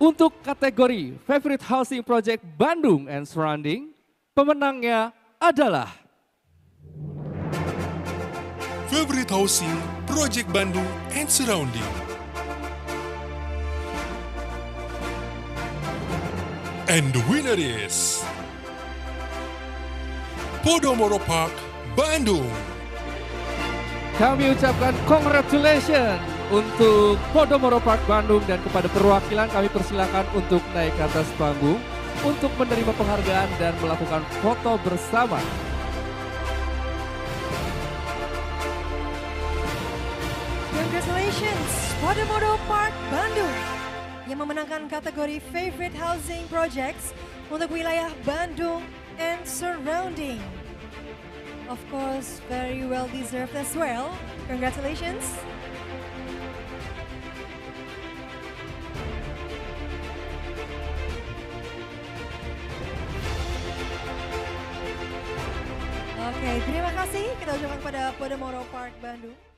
Untuk kategori Favorite Housing Project Bandung and Surrounding, pemenangnya adalah Favorite Housing Project Bandung and Surrounding. And the winner is Podomoro Park, Bandung. Kami ucapkan congratulations untuk Podomoro Park Bandung, dan kepada perwakilan kami persilakan untuk naik ke atas panggung untuk menerima penghargaan dan melakukan foto bersama. Congratulations Podomoro Park Bandung yang memenangkan kategori Favorite Housing Projects untuk wilayah Bandung and Surrounding. Of course, very well deserved as well. Congratulations. Oke, terima kasih kita ucapkan kepada Podomoro Park Bandung.